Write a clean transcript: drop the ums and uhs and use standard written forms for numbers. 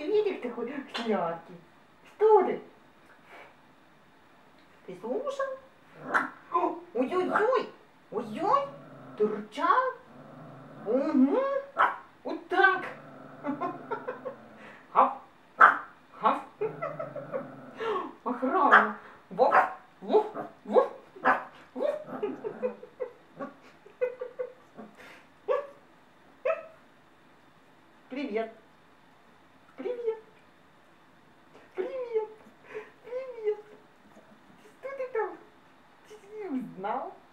медведик такой сладкий. Что ты? Ты слушал? Ой-ой-ой! Ой-ой! Ты рычал? Угу. Вот так. Хап. Хап. Охрана. Вов. Вов. Вов. Вов. Привет. Привет. Привет. Привет. Что ты там? Ты не узнал?